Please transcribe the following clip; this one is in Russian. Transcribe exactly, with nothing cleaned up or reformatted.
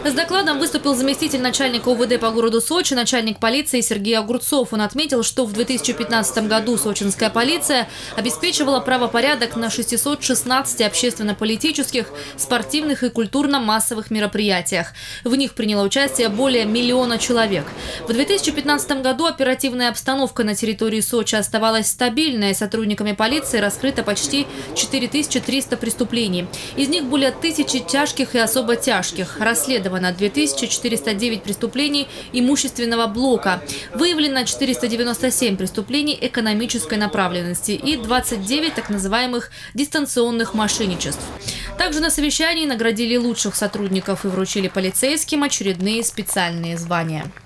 С докладом выступил заместитель начальника УВД по городу Сочи, начальник полиции Сергей Огурцов. Он отметил, что в две тысячи пятнадцатом году сочинская полиция обеспечивала правопорядок на шестистах шестнадцати общественно-политических, спортивных и культурно-массовых мероприятиях. В них приняло участие более миллиона человек. В две тысячи пятнадцатом году оперативная обстановка на территории Сочи оставалась стабильной. Сотрудниками полиции раскрыто почти четыре тысячи триста преступлений. Из них более тысячи тяжких и особо тяжких. Расследовано две тысячи четыреста девять преступлений имущественного блока. Выявлено четыреста девяносто семь преступлений экономической направленности и двадцать девять так называемых дистанционных мошенничеств. Также на совещании наградили лучших сотрудников и вручили полицейским очередные специальные звания.